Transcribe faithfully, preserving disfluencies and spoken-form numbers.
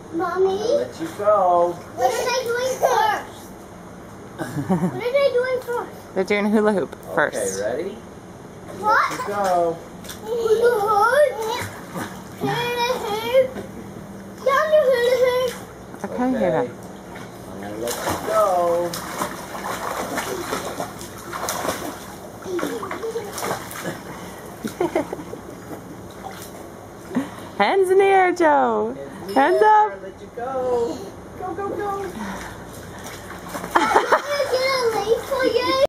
Mommy? Let you go. What are they doing first? What are they doing first? They're doing hula hoop first. Okay, ready? What? Let you go. Hula hoop. Hula hoop. Down the hula hoop. Okay, here then. I'm gonna let you go. Hands in the air, Joe. Hands, Hands up. Let you go. Go, go, go. I'm gonna get a leaf for you.